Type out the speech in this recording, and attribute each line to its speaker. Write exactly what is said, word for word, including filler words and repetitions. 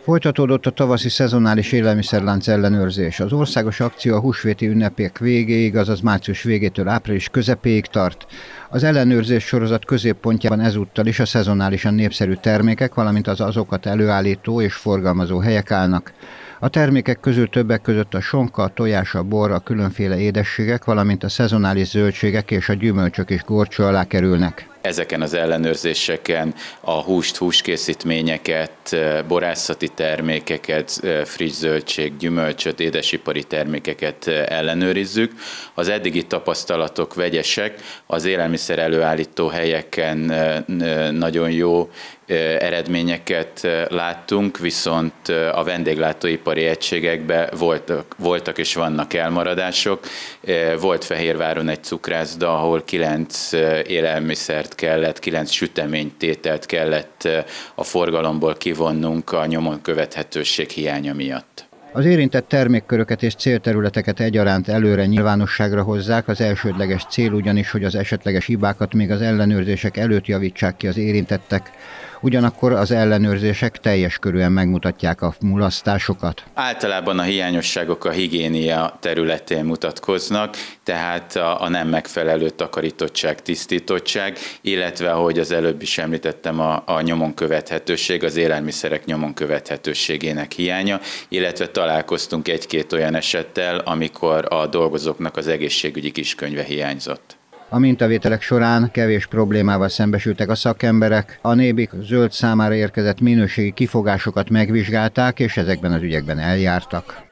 Speaker 1: Folytatódott a tavaszi szezonális élelmiszerlánc ellenőrzés. Az országos akció a húsvéti ünnepek végéig, azaz március végétől április közepéig tart. Az ellenőrzés sorozat középpontjában ezúttal is a szezonálisan népszerű termékek, valamint az azokat előállító és forgalmazó helyek állnak. A termékek közül többek között a sonka, a tojás, a bor, a különféle édességek, valamint a szezonális zöldségek és a gyümölcsök is górcső alá kerülnek.
Speaker 2: Ezeken az ellenőrzéseken a húst, húskészítményeket, borászati termékeket, friss zöldség, gyümölcsöt, édesipari termékeket ellenőrizzük. Az eddigi tapasztalatok vegyesek, az élelmiszer előállító helyeken nagyon jó eredményeket láttunk, viszont a vendéglátóipari egységekben voltak, voltak és vannak elmaradások. Volt Fehérváron egy cukrászda, ahol kilenc élelmiszert kellett, kilenc süteménytételt kellett a forgalomból kivonnunk a nyomon követhetőség hiánya miatt.
Speaker 1: Az érintett termékköröket és célterületeket egyaránt előre nyilvánosságra hozzák, az elsődleges cél ugyanis, hogy az esetleges hibákat még az ellenőrzések előtt javítsák ki az érintettek. Ugyanakkor az ellenőrzések teljes körűen megmutatják a mulasztásokat.
Speaker 2: Általában a hiányosságok a higiénia területén mutatkoznak, tehát a, a nem megfelelő takarítottság, tisztítottság, illetve ahogy az előbb is említettem, a, a nyomon követhetőség, az élelmiszerek nyomon követhetőségének hiánya, illetve találkoztunk egy-két olyan esettel, amikor a dolgozóknak az egészségügyi kiskönyve hiányzott.
Speaker 1: A mintavételek során kevés problémával szembesültek a szakemberek, a Nébik zöld számára érkezett minőségi kifogásokat megvizsgálták, és ezekben az ügyekben eljártak.